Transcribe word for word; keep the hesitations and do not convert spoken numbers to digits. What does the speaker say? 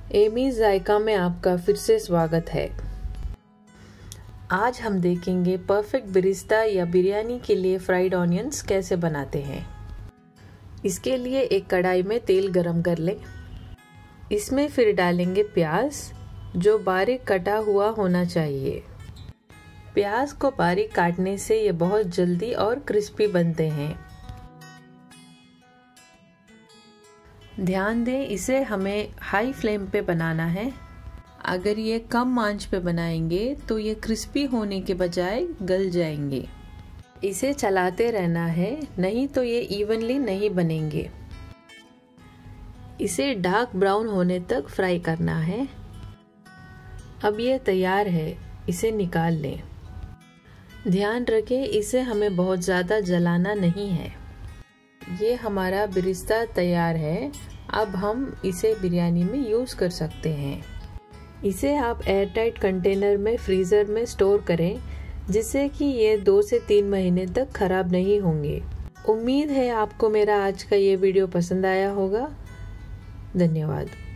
Amy जायका में आपका फिर से स्वागत है। आज हम देखेंगे परफेक्ट बिरिस्ता या बिरयानी के लिए फ्राइड ऑनियंस कैसे बनाते हैं। इसके लिए एक कढ़ाई में तेल गरम कर लें। इसमें फिर डालेंगे प्याज, जो बारीक कटा हुआ होना चाहिए। प्याज को बारीक काटने से ये बहुत जल्दी और क्रिस्पी बनते हैं। ध्यान दें, इसे हमें हाई फ्लेम पे बनाना है। अगर ये कम आंच पे बनाएंगे तो ये क्रिस्पी होने के बजाय गल जाएंगे। इसे चलाते रहना है, नहीं तो ये इवनली नहीं बनेंगे। इसे डार्क ब्राउन होने तक फ्राई करना है। अब ये तैयार है, इसे निकाल लें। ध्यान रखें, इसे हमें बहुत ज़्यादा जलाना नहीं है। ये हमारा बिरिस्ता तैयार है। अब हम इसे बिरयानी में यूज़ कर सकते हैं। इसे आप एयर टाइट कंटेनर में फ्रीज़र में स्टोर करें, जिससे कि ये दो से तीन महीने तक ख़राब नहीं होंगे। उम्मीद है आपको मेरा आज का ये वीडियो पसंद आया होगा। धन्यवाद।